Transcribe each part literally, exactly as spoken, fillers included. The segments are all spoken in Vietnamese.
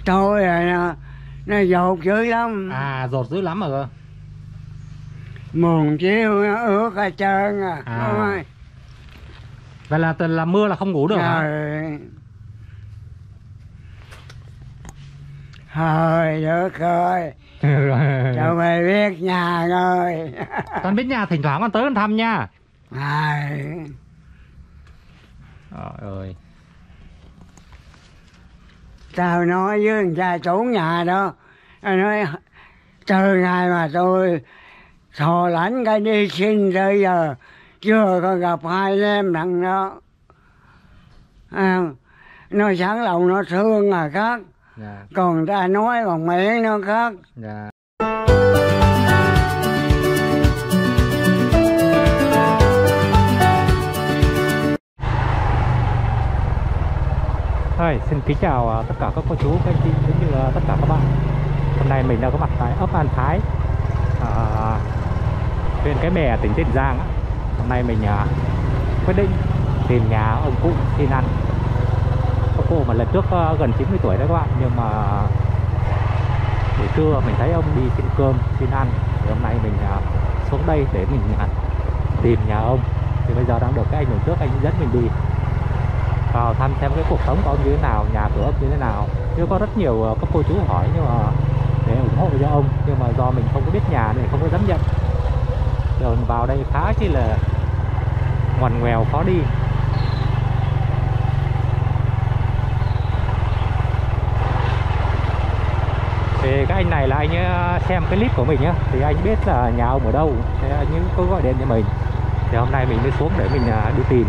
Tôi rồi nó, nó dột dữ lắm. À, dột dữ lắm rồi. Mùng chiếu nó ướt hết trơn à. À. Vậy là là mưa là không ngủ được hả? Thôi được rồi. Cho mày biết nhà rồi. Con biết nhà, thỉnh thoảng con tới con thăm nha. Ai. Trời ơi. Tao nói với người cha chủ nhà đó, tao nói từ ngày mà tôi thò lãnh cái đi xin tới giờ chưa có gặp hai anh em thằng đó. À, nó sẵn lòng nó thương là khác. Dạ. Còn ta nói bằng miệng nó khác. Dạ. Hi, xin kính chào tất cả các cô chú, các anh chị cũng như tất cả các bạn. Hôm nay mình đang có mặt tại ấp An Thái, à, huyện Cái Bè, tỉnh Tiền Giang. Hôm nay mình à, quyết định tìm nhà ông cụ xin ăn. Ông cụ mà lần trước uh, gần chín mươi tuổi đấy các bạn, nhưng mà buổi trưa mình thấy ông đi xin cơm, xin ăn. Thì hôm nay mình uh, xuống đây để mình uh, tìm nhà ông. Thì bây giờ đang được cái anh hồi trước anh dẫn mình đi vào thăm xem cái cuộc sống của ông như thế nào, nhà cửa ông như thế nào. Chứ có rất nhiều uh, các cô chú hỏi nhưng mà để ủng hộ cho ông, nhưng mà do mình không có biết nhà nên không có dám nhận. Đường vào đây khá chỉ là ngoằn ngoèo khó đi. Thì cái anh này là anh xem cái clip của mình nhá, thì anh biết là nhà ông ở đâu, thì anh có gọi điện cho mình. Thì hôm nay mình mới xuống để mình đi tìm,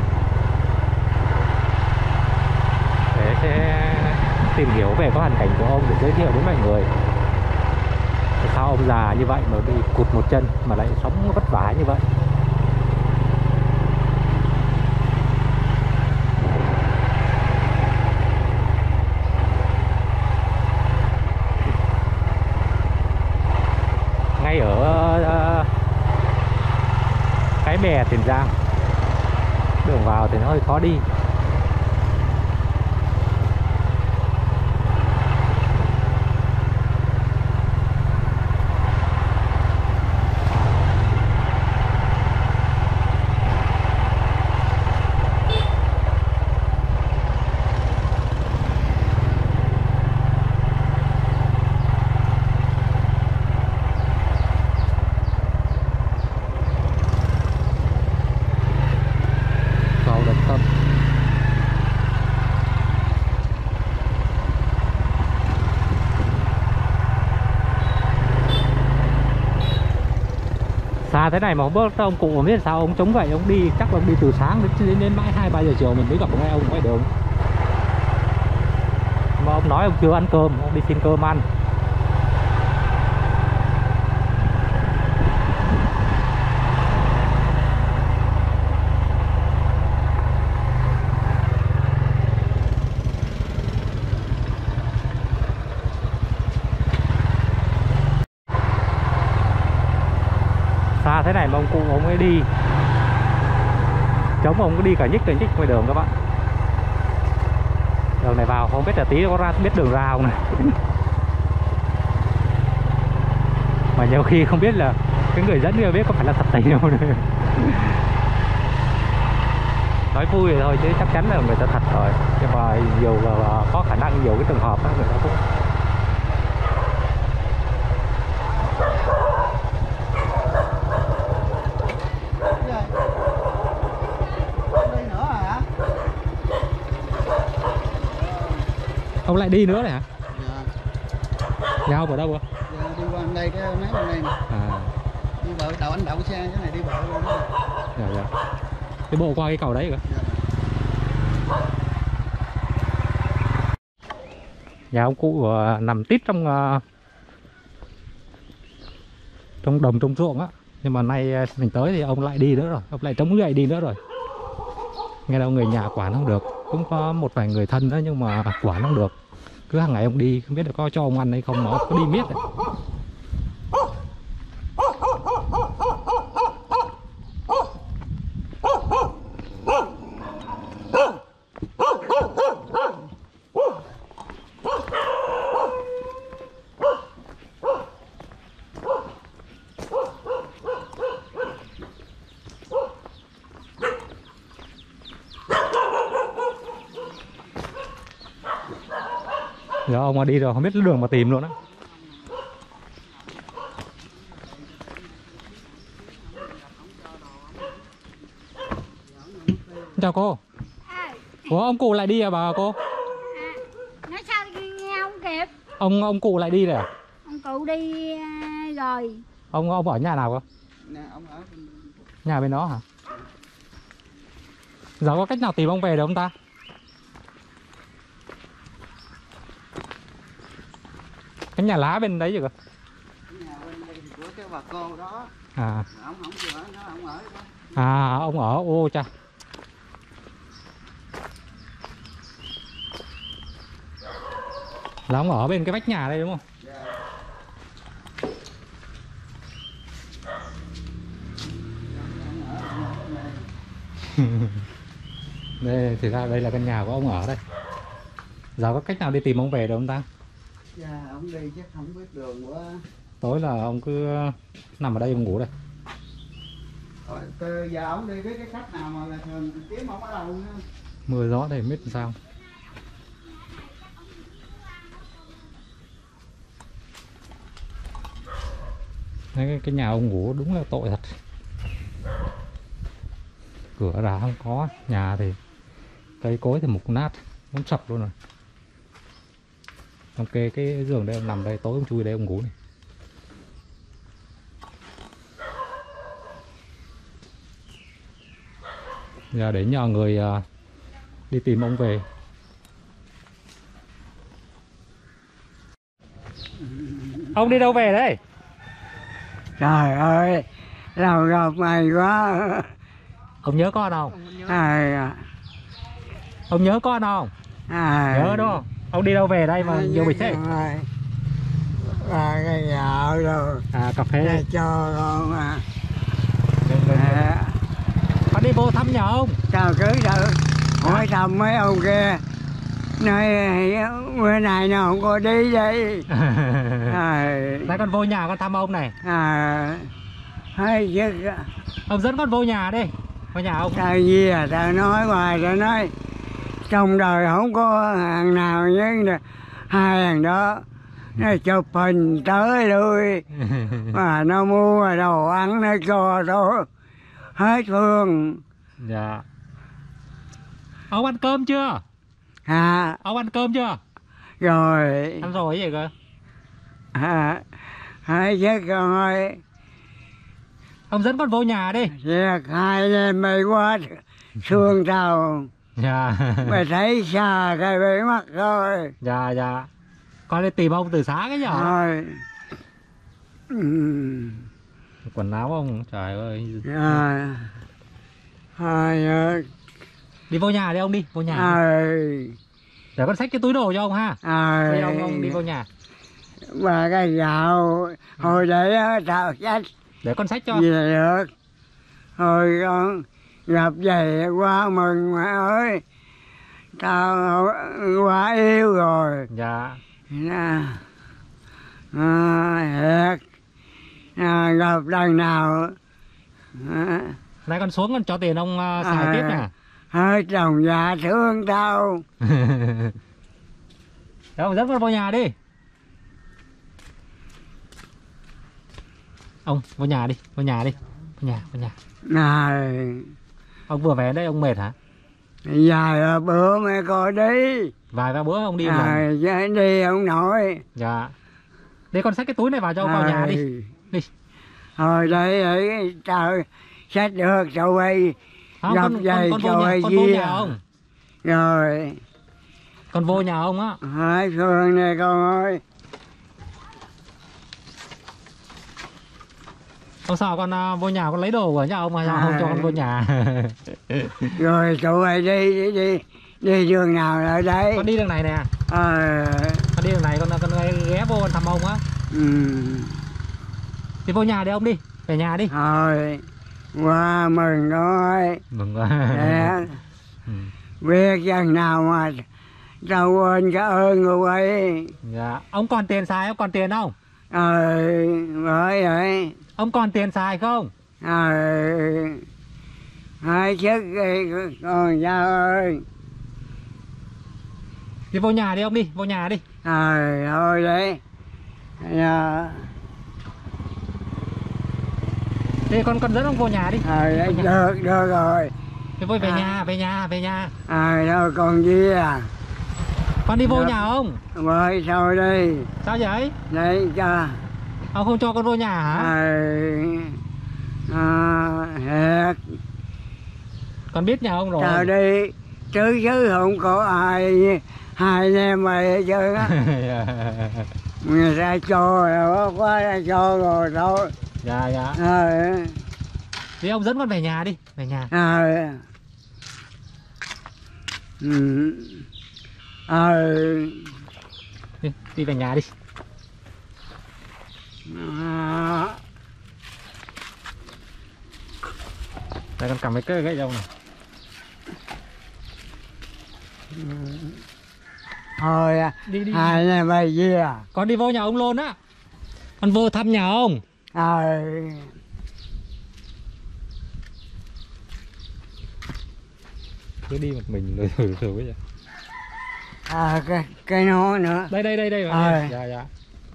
để sẽ tìm hiểu về cái hoàn cảnh của ông, để giới thiệu đến mọi người. Tại sao ông già như vậy mà bị cụt một chân mà lại sống vất vả như vậy. Ngay ở uh, Cái Bè, Tiền Giang. Đường vào thì nó hơi khó đi. Xa thế này mà không biết ông cụ không biết sao ông chống gậy ông đi, chắc ông đi từ sáng đến đến mãi hai ba giờ chiều mình mới gặp ngay ông ngoài đường. Mà ông nói ông chưa ăn cơm, ông đi xin cơm ăn. Xa thế này mà ông cụ ông ấy đi chống ông cứ đi cả nhích cả nhích ngoài đường các bạn. Đường này vào không biết là tí có ra biết đường ra không này. Mà nhiều khi không biết là cái người dẫn kia biết có phải là thật tình đâu. Nói vui vậy thôi chứ chắc chắn là người ta thật rồi, nhưng mà nhiều có khả năng nhiều cái trường hợp đó, người ta cũng ông lại đi nữa này hả? Dạ. Nhà ông ở đâu ạ? Dạ, đi qua đây cái mấy bên đây nè. À. Đi bộ đậu anh đậu xe cái này đi bộ luôn. Dạ dạ. Đi bộ qua cái cầu đấy kìa. Dạ. Nhà ông cụ uh, nằm tít trong uh, trong đồng trong ruộng á, nhưng mà nay uh, mình tới thì ông lại đi nữa rồi, ông lại chống gậy đi nữa rồi. Nghe đâu người nhà quản không được, cũng có một vài người thân đó nhưng mà quản không được. Cứ hàng ngày ông đi không biết là có cho ông ăn hay không mà ông cứ đi miết đấy. Giờ ông mà đi rồi không biết đường mà tìm luôn á. Chào cô. Ủa ông cụ lại đi à bà cô? À, nói sao nghe không kịp. Ông ông cụ lại đi rồi à? Ông cụ đi à, rồi. Ông ông ở nhà nào cơ? Nhà bên đó hả? Giờ có cách nào tìm ông về được không ta? Cái nhà lá bên đấy chứ cơ? Nhà bên đây của cái bà cô đó. À. Ông không chịu ở, nó ông ở đó. À ông ở ô cha. Là ông ở bên cái vách nhà đây đúng không? Dạ. Đây thì ra đây là căn nhà của ông ở đây. Giờ có cách nào đi tìm ông về được không ta? Dạ, ông đi chắc không biết đường quá. Tối là ông cứ nằm ở đây ông ngủ đây. Rồi, từ giờ ông đi với cái khách nào mà là thường kiếm ông ở đâu nữa. Mưa gió đây không biết làm sao. Đấy, cái, cái nhà ông ngủ đúng là tội thật. Cửa ra không có, nhà thì cây cối thì mục nát, muốn sập luôn rồi. Ông kê cái giường đây ông nằm đây, tối ông chui đây ông ngủ này. Giờ để nhờ người uh, đi tìm ông về. Ông đi đâu về đấy? Trời ơi, lâu gặp mày quá. Ông nhớ con không? À, Ông nhớ con không? à, Nhớ đúng không? Ông đi đâu về đây mà nhiều bịch thế? Và cái gạo rồi. À cà phê Để đây. cho con à. À. Con đi vô thăm nhà ông. Sao cứ đâu hỏi thăm mấy ông kia. Nói bữa này nó không có đi đây. À, Đây con vô nhà con thăm ông này. à, hay chứ. Ông dẫn con vô nhà đi. Vô nhà ông. Tao gì à, tao nói hoài, tao nói trong đời không có hàng nào như hai hàng đó. Nó chụp hình tới lui. Mà nó mua đồ ăn nó cho thôi. Hết phương. Dạ. Ông ăn cơm chưa? À, Ông ăn cơm chưa? rồi. Ăn rồi gì cơ? À, hai chết con ơi. Ông dẫn con vô nhà đi. Việc hai em mày quá xương tao. Dạ. Mày thấy xa cái bể mắt thôi. Dạ dạ. Con đi tìm ông từ sáng cái nhở? Rồi. Ừ. Quần áo ông, trời ơi. Rồi. Hai ơi. Đi vô nhà đi ông đi, vô nhà. Ơi. Để con xách cái túi đồ cho ông ha. Ơi. Bây ông, ông đi vô nhà. Và cái gạo hồi đấy á tao xách Để con xách cho. về được. Thôi con gặp vậy quá mừng mẹ ơi. Tao quá yêu rồi. Dạ. Nè. À, thiệt. À, gặp lần nào. À, Này con xuống con cho tiền ông uh, xài à, tiếp nè. hơi chồng già thương tao. Để ông dẫn con vô nhà đi. Ông vô nhà đi, vô nhà đi. Vô nhà, vô nhà. Này. Ông vừa về đây ông mệt hả? Dài bữa mẹ coi đi. Vài ba bữa ông đi một À, lần. đi ông nội. Dạ. Để con xách cái túi này vào cho ông vào nhà đi. Đi. Thôi đây ấy tao xách được cho bay. Không, Gặp con, dây con, con, cho vô nhà, ai con vô chia. nhà ông. Rồi. Con vô nhà ông á. Hai Phương này con ơi. Ông sao con uh, vô nhà con lấy đồ của nhà ông mà sao không cho con vô nhà? Rồi tụi bay đi đi đi đi đường nào lại đây? Con đi đường này nè. Ờ. Con đi đường này con con ghé vô con thăm ông á. Ừ. Đi vô nhà đi ông đi, về nhà đi. Thôi. Qua mừng thôi. Mừng quá. Để biết chừng nào mà tao quên cái ơn của ấy. Dạ. Ông còn tiền xài, ông còn tiền không? Ờ, bởi vậy. Ông còn tiền xài không? Ờ, hai chiếc đi con sao ơi. Đi vô nhà đi ông, đi vô nhà đi. Trời ơi đấy. Dạ. Thế con con dẫn ông vô nhà đi. Ờ đấy, được được rồi. Thế vui về À. nhà, về nhà, về nhà. À đâu còn gì à. Con đi vô Được. nhà ông. Rồi sao đây. Sao vậy? Đấy cho. Ông không cho con vô nhà hả? À, à, Con biết nhà ông rồi. sao đi chứ chứ không có ai hai anh em mày hết trơn á. Người ta cho rồi quá ra cho rồi thôi. Dạ dạ. Ờ Thế ông dẫn con về nhà đi, về nhà. ờ ừ ờ Đi, đi về nhà đi. à, Đây con cầm cái cây gậy ông này. thôi Đi đi. hai anh em mày gì à. Con đi vô nhà ông luôn á. Con vô thăm nhà ông. Ờ Cứ đi một mình rồi rồi rồi bây giờ. à, cái cái nó nữa. Đây đây đây đây. Ờ. Dạ dạ.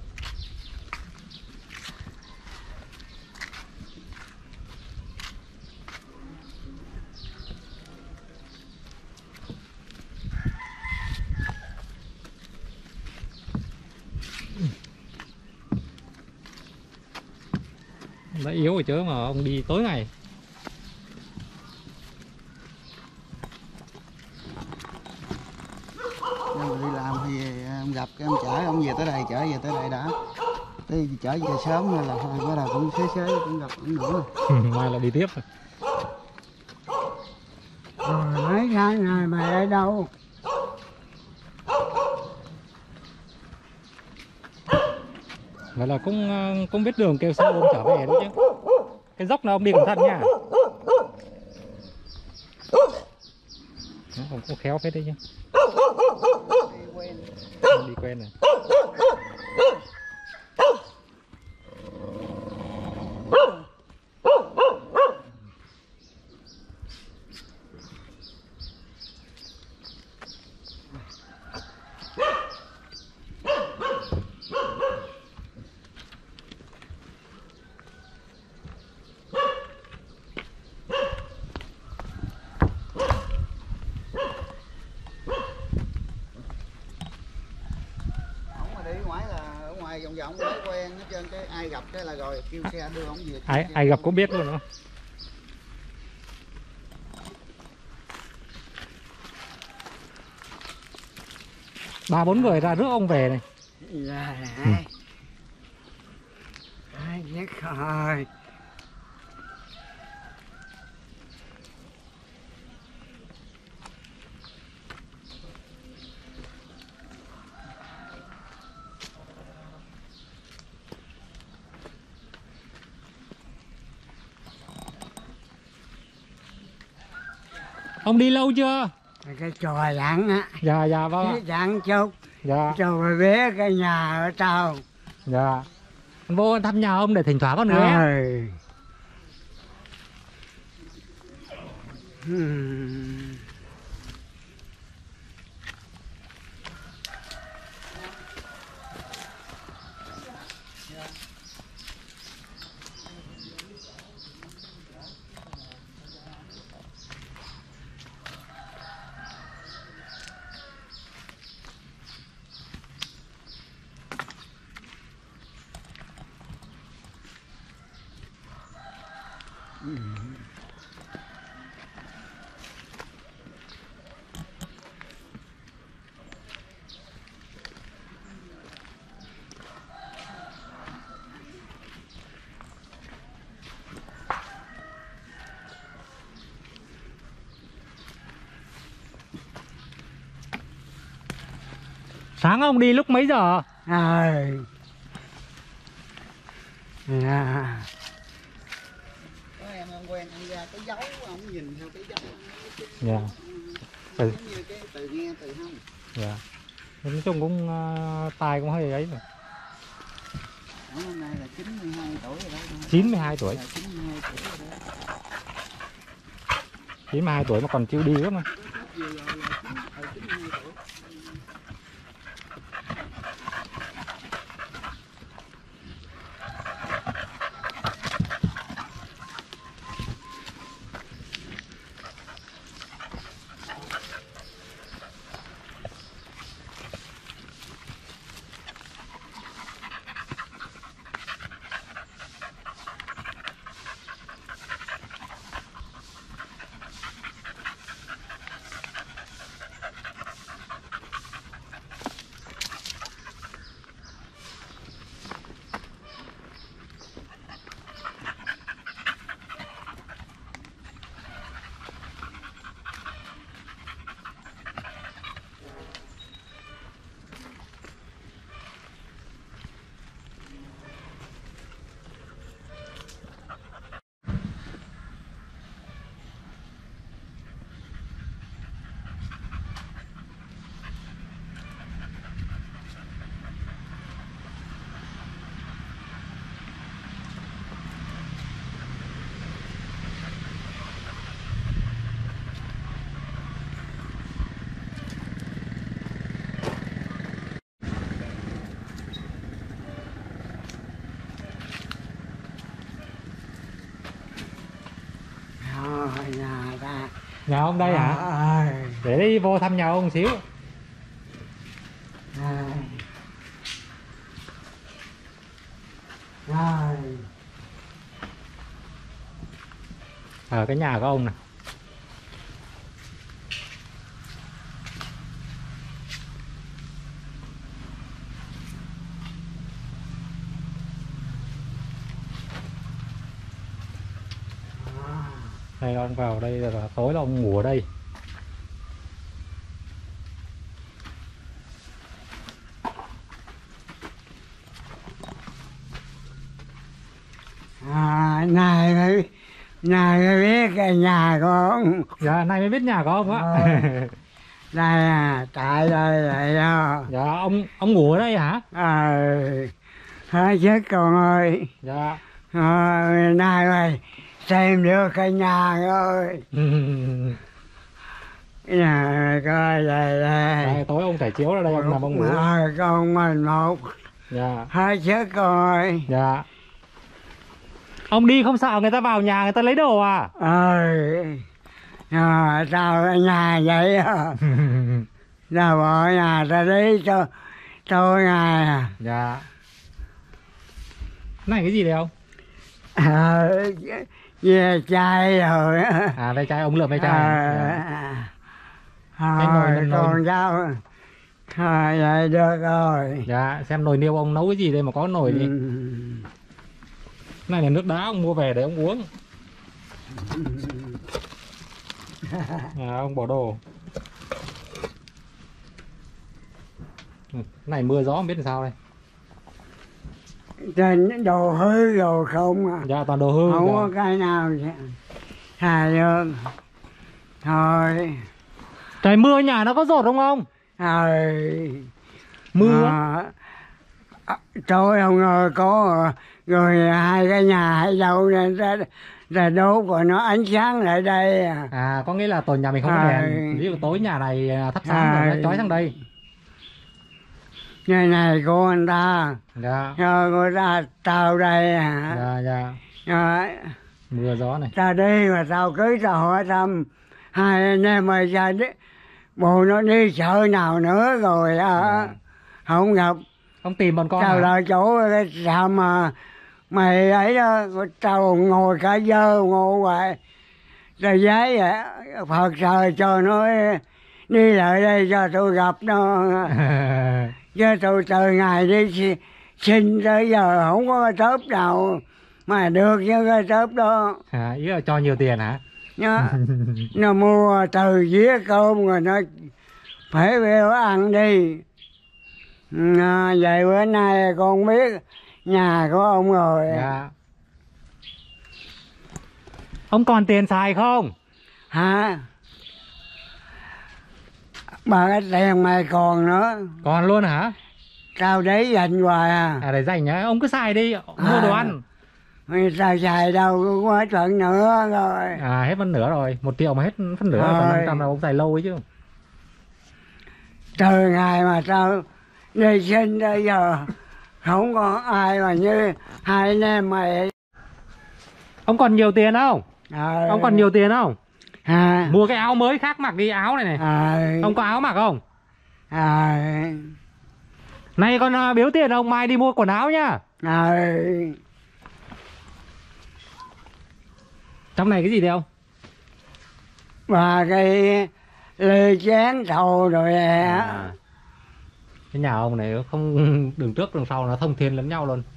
Nó yếu rồi chứ mà ông đi tối ngày. Em đi làm thì em gặp em chở ông về tới đây, chở về tới đây đã. Tới chở về sớm hay là thôi bắt đầu cũng xế xế cũng gặp ông nữa. Mai là đi tiếp rồi. Rồi mấy tháng này mày ở đâu. Vậy là cũng cũng biết đường kêu xe ôm trở về đấy chứ. Cái dốc nào ông đi cẩn thận nha. Ông cũng khéo phết đấy chứ. Đi quen. Đi quen này. Ổng mà đi ngoài là ở ngoài vòng vòng mới quen hết trơn, cái ai gặp cái là rồi kêu xe đưa ổng về. Ai ai gặp cũng biết luôn đó. Ba bốn người ra rước ông về này. Dạ này. Ai nhất rồi. Ông đi lâu chưa? Cái trò dặn á. Dạ dạ vâng ạ. Cái dặn chút. Dạ Cho mày bé cái nhà ở tao. dạ. Con vô thăm nhà ông để thỉnh thoảng con ghé. Ơi. Hmm. Sáng ông đi lúc mấy giờ? Ơi. Dạ. Có em em quen em ra cái dấu ổng nhìn theo cái dấu. Dạ. Giống như cái từ nghe từ không. Dạ. Nói chung cũng uh, tài cũng hơi ấy rồi. Ổng hôm nay là chín mươi hai tuổi rồi đó. chín mươi hai tuổi. Là chín mươi hai tuổi rồi đó. chín mươi hai tuổi mà còn chịu đi lắm mà. Vừa rồi là chín mươi hai tuổi. Nhà ông đây hả? À, Để đi vô thăm nhà ông một xíu. à, à. Ở cái nhà của ông này. Đây ông vào đây là tối là ông ngủ ở đây. À, này mới này mới biết cái nhà của ông. Dạ nay mới biết nhà của ông á. Ờ. Đây à, tại đây vậy đó. Dạ ông ông ngủ ở đây hả? Ờ, hết chết con ơi. Dạ. Ờ, nay mày xem được cái nhà rồi. Nhà coi đây đây. Đây, tối ông trải chiếu ra đây ông nằm ông ngủ. Ờ, con mình một. Dạ. Hết chết con ơi. Dạ. Ông đi không sợ người ta vào nhà người ta lấy đồ à? Ờ, à, tao ở nhà vậy à. Tao bỏ nhà tao đi cho tôi ngày à. Dạ. Này cái gì đây ông? Ờ, về chai rồi. À ve chai ông lượm ve chai. À, Dạ. Cái nồi thôi, nồi- con cháu thôi vậy được rồi. Dạ xem nồi niêu ông nấu cái gì đây mà có nồi đi. Ừ. Này là nước đá ông mua về để ông uống. À, ông bỏ đồ. Ừ, này mưa gió không biết làm sao đây. Trên đồ hư đồ không à. Dạ toàn đồ hư. Không Dạ. có cái nào xài được. Thôi. Trời mưa nhà nó có dột không ông? Thôi. Mưa. À, tôi không ngờ có rồi hai cái nhà hay đâu nên ra, ra đốt của nó ánh sáng lại đây à. À có nghĩa là tối nhà mình không có À. đèn. Ví dụ tối nhà này thắp sáng À. rồi nó chói sang đây. Ngày này của anh ta Dạ. rồi của ta tao đây à. Dạ dạ. Rồi, Mưa gió này. tao đi mà tao cứ tao hỏi thăm hai anh em mày ra đi bộ nó đi chợ nào nữa rồi à. Dạ. Không gặp Ông tìm bọn con tao hả? lại chỗ cái sao mà mày ấy đó tao ngồi cả giờ ngồi hoài rồi giấy vậy Phật trời cho nó đi lại đây cho tôi gặp nó chứ tôi từ ngày đi xin, xin tới giờ không có cái tớp nào mà được với cái tớp đó. À, ý là cho nhiều tiền hả? Nhá, nó mua từ dĩa cơm rồi nó phải về ăn đi. À, vậy bữa nay con biết nhà của ông rồi. Dạ. Ông còn tiền xài không? Hả? Bà cái tiền mày còn nữa. Còn luôn hả? Tao đấy dành hoài à. À để dành nhá, ông cứ xài đi, mua đồ ăn. Tao xài đâu có hết phần nữa rồi. À hết phân nửa rồi, một triệu mà hết phân nửa, Rồi. còn năm trăm là ông xài lâu ấy chứ. Từ ngày mà tao đi sinh tới giờ không có ai mà như hai anh em mày. Ông còn nhiều tiền không? À, Ông còn nhiều tiền không? à, Mua cái áo mới khác mặc đi, áo này này. à, Ông có áo mặc không? à, Này con à, biếu tiền ông mai đi mua quần áo nhá. à, Trong này cái gì đây ông? và cái ly chén thầu rồi à. À. Cái nhà ông này không đường trước đường sau nó thông thiên lẫn nhau luôn.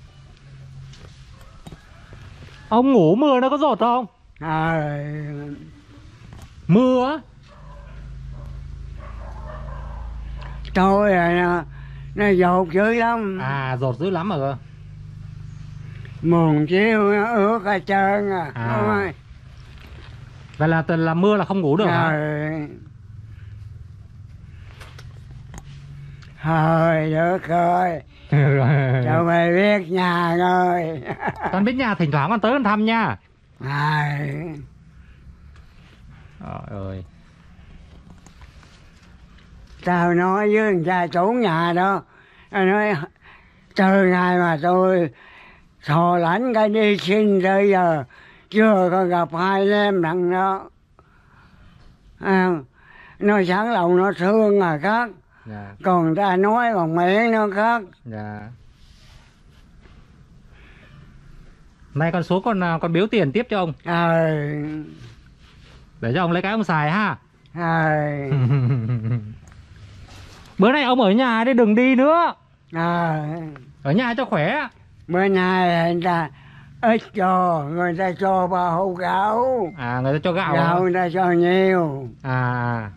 Ông ngủ mưa nó có dột không? À, Mưa á? tôi là nó, nó dột dữ lắm. À dột dữ lắm rồi cơ. Mùng chiếu nó ướt hết trơn à. À. Ôi. Vậy là tuần là mưa là không ngủ được hả? Rồi. Thôi được rồi. Cho mày biết nhà rồi. Con biết nhà thỉnh thoảng con tới con thăm nha. Ai. Trời ơi. Tao nói với thằng cha chủ nhà đó. Tao nói từ ngày mà tôi thò lãnh cái đi xin tới giờ chưa có gặp hai anh em đằng đó. à, nó sẵn lòng nó thương là khác, Dạ. còn ta nói bằng miệng nó khác. Dạ. Nay con xuống con con biếu tiền tiếp cho ông. ờ Để cho ông lấy cái ông xài ha. ờ Bữa nay ông ở nhà đi, đừng đi nữa. ờ Ở nhà cho khỏe. Bữa nay người ta ít cho, người ta cho ba hũ gạo. À, người ta cho gạo. Gạo hả? người ta cho nhiều. À.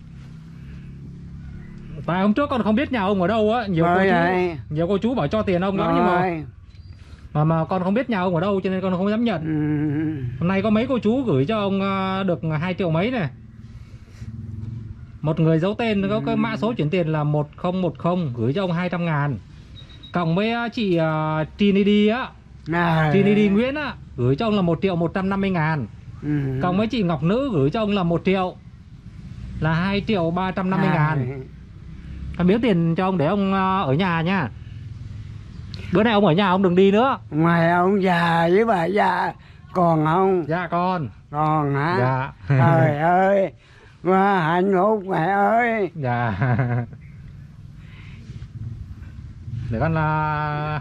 Tại hôm trước con không biết nhà ông ở đâu á, nhiều cô Bởi chú, vậy. nhiều cô chú bảo cho tiền ông lắm nhưng mà Rồi. mà mà con không biết nhà ông ở đâu cho nên con không dám nhận. Ừ. Hôm nay có mấy cô chú gửi cho ông à, được hai triệu mấy này. Một người giấu tên có cái mã số chuyển tiền là một không một không gửi cho ông hai trăm ngàn. Cộng với à, chị uh, Trinity á, Này. Trinity Nguyễn á, gửi cho ông là một triệu một trăm năm mươi ngàn. Ừ. Cộng với chị Ngọc Nữ gửi cho ông là một triệu, là hai triệu ba trăm năm mươi ngàn. Con biếu tiền cho ông để ông à, ở nhà nha. Bữa nay ông ở nhà ông đừng đi nữa. Ngoài ông già với bà già còn không? Dạ con. Còn hả? Dạ. Trời ơi, quá hạnh phúc mẹ ơi. Dạ. Để con là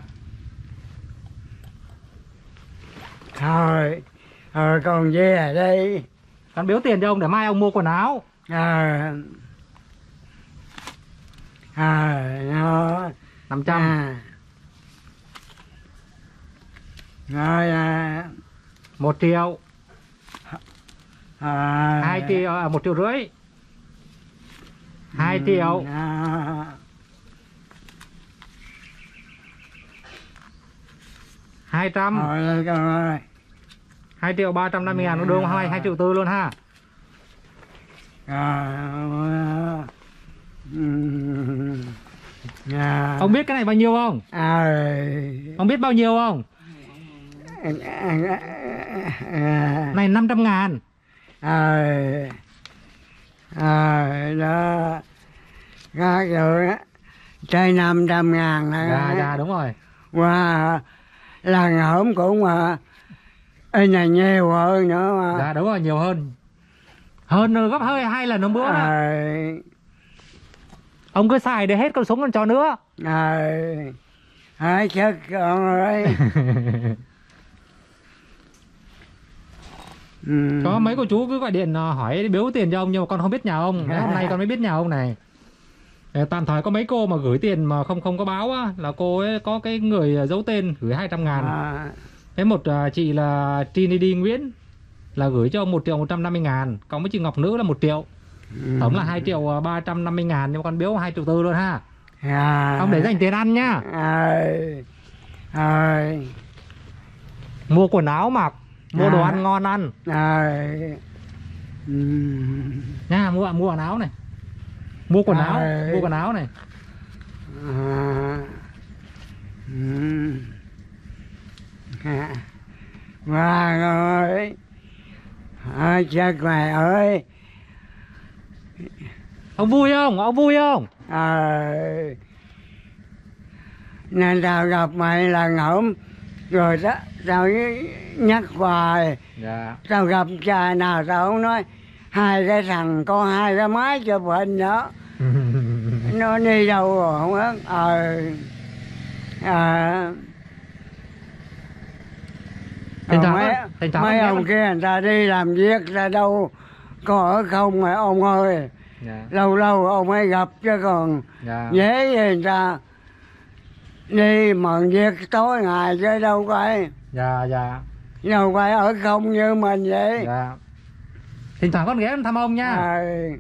Thôi, thôi con về đây. con biếu tiền cho ông để mai ông mua quần áo. À, à, nó Năm trăm. à. Rồi à, Một triệu. à, Hai triệu. À, một triệu rưỡi. Hai triệu. à, Hai trăm. rồi con ơi. Hai triệu ba trăm năm mươi ngàn. Nó đưa ông hai hai triệu tư luôn ha. À, à, Ông biết cái này bao nhiêu không? à, Ông biết bao nhiêu không? à, Này năm trăm ngàn. à, à, đó các rồi á trên năm trăm ngàn này. Dạ dạ đúng rồi. Wow, lần hổm cũng mà ấy này nhiều hơn nữa mà. Dạ đúng rồi, nhiều hơn. Hơn gấp hơi hai lần hôm bữa đó. À, Ông cứ xài để hết con súng con cho nữa. à, hãy chết con ơi. Ừ. Có mấy cô chú cứ gọi điện ờ, hỏi biếu tiền cho ông nhưng mà con không biết nhà ông. Đấy, hôm nay con mới biết nhà ông này. Để tạm thời có mấy cô mà gửi tiền mà không không có báo á, là cô ấy có cái người giấu tên gửi hai trăm ngàn. À, Thế một uh, chị là Trinity Nguyễn là gửi cho ông một triệu một trăm năm mươi ngàn. Còn với chị Ngọc Nữ là một triệu. ừ. Tổng là hai triệu ba trăm năm mươi ngàn. Nhưng mà con biếu hai triệu tư luôn ha. À, Ông để dành tiền ăn nhá. à, à, Mua quần áo mặc, mua đồ À. ăn ngon ăn à, ừ. nha. Mua mua quần áo này, mua quần áo, À. mua quần áo này. À, ừ. À, Hoàng ơi, ơi chết mày ơi. Ông vui không? Ông vui không? À, nên tao gặp mày là ngẫm rồi đó, tao nhắc hoài. Dạ. Tao gặp trai nào tao không nói hai cái thằng có hai cái máy chụp hình đó. Nó đi đâu rồi không biết. Ờ à, Thỉnh thoảng mấy, con- thỉnh thoảng mấy con ông nhắc- kia người ta đi làm việc ra đâu có ở không mà ông ơi. Dạ. Lâu lâu ông mới gặp chứ còn Dạ. dễ gì người ta đi mận việc tối ngày chứ đâu phải Dạ dạ. đâu phải ở không như mình vậy. Dạ. Thỉnh thoảng con ghé thăm ông nha. À,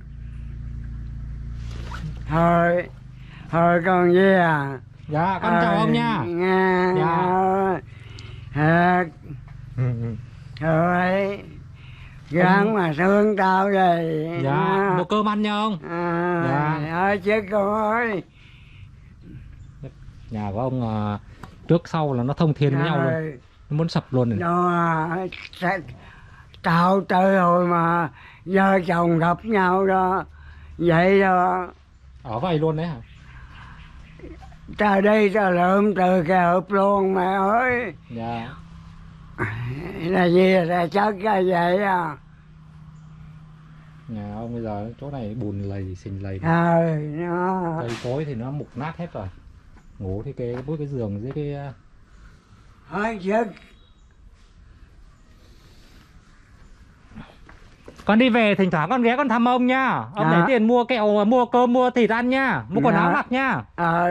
thôi thôi con về à. Dạ con chào ông nha. Nha. Dạ. À, thôi gắng mà thương tao vậy. Dạ. Mua cơm ăn nha ông. À, Dạ. thôi chứ con ơi. Nhà của ông à, trước sau là nó thông thiên với nhau luôn. Rồi, Nó muốn sập luôn rồi. đó sẽ tao tới rồi mà vợ chồng gặp nhau đó vậy đó. Ở vậy luôn đấy hả? Ta đi ta lượm từ cái hộp luôn mẹ ơi. Dạ. Là gì là chất ra vậy à. Nhà ông bây giờ chỗ này bùn lầy xình lầy, ờ nó cây cối thì nó mục nát hết rồi. Ngủ thì cái bối cái giường dưới cái hơi sức. con đi về thỉnh thoảng con ghé con thăm ông nha. Ông Dạ. để tiền mua kẹo, mua cơm, mua thịt ăn nha, mua quần Dạ. áo mặc nha. ờ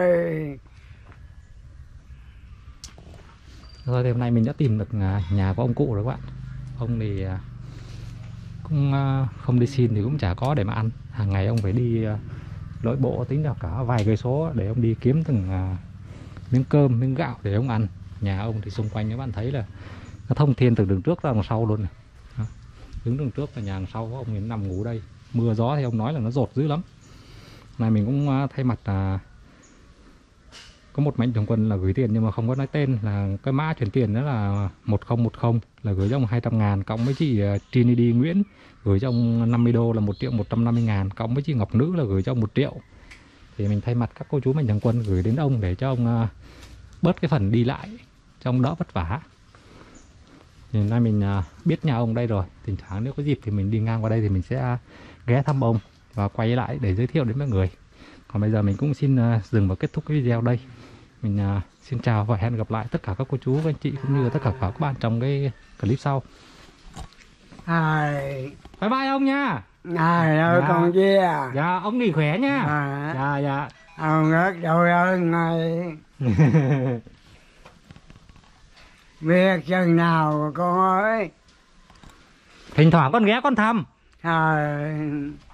Rồi thì hôm nay mình đã tìm được nhà của ông cụ rồi các bạn. Ông thì cũng không đi xin thì cũng chả có để mà ăn. Hàng ngày ông phải đi lội bộ tính là cả vài cây số để ông đi kiếm từng miếng cơm, miếng gạo để ông ăn. Nhà ông thì xung quanh các bạn thấy là nó thông thiên từ đường trước ra đằng sau luôn này. Đứng đường trước là nhà đằng sau ông ấy nằm ngủ đây. Mưa gió thì ông nói là nó dột dữ lắm. Này mình cũng thay mặt là có một mạnh thường quân là gửi tiền nhưng mà không có nói tên, là cái mã chuyển tiền đó là một không một không, là gửi cho ông hai trăm ngàn, cộng với chị Trinity Nguyễn gửi cho ông năm mươi đô là một triệu một trăm năm mươi ngàn, cộng với chị Ngọc Nữ là gửi cho ông một triệu. Thì mình thay mặt các cô chú mạnh thường quân gửi đến ông để cho ông bớt cái phần đi lại cho ông đỡ vất vả. Thì nay mình biết nhà ông đây rồi, thỉnh thoảng nếu có dịp thì mình đi ngang qua đây thì mình sẽ ghé thăm ông và quay lại để giới thiệu đến mọi người. Còn bây giờ mình cũng xin dừng và kết thúc cái video đây. Mình xin chào và hẹn gặp lại tất cả các cô chú, các anh chị cũng như tất cả các bạn trong cái clip sau. ai Bye bye ông nha. ai ơi Dạ. con chia à Dạ ông nghỉ khỏe nha. à, Dạ dạ. ông rất đội ơn ngài. Biết chừng nào con ơi. Thỉnh thoảng con ghé con thăm. à,